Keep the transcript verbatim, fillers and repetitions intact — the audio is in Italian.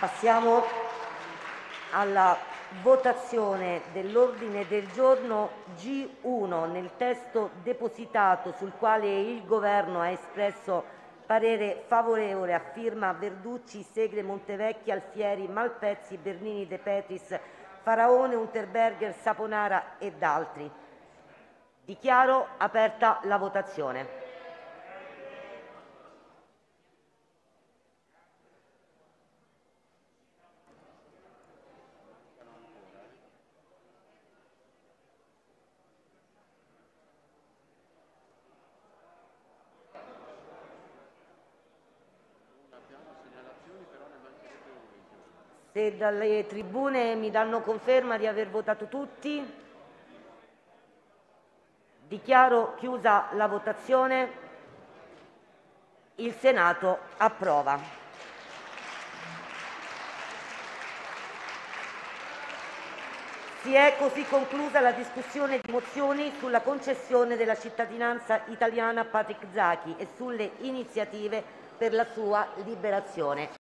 Passiamo alla votazione dell'ordine del giorno G uno nel testo depositato, sul quale il Governo ha espresso parere favorevole, a firma Verducci, Segre, Montevecchi, Alfieri, Malpezzi, Bernini, De Petris, Faraone, Unterberger, Saponara ed altri. Dichiaro aperta la votazione. Se dalle tribune mi danno conferma di aver votato tutti, dichiaro chiusa la votazione. Il Senato approva. Si è così conclusa la discussione di mozioni sulla concessione della cittadinanza italiana a Patrick Zaki e sulle iniziative per la sua liberazione.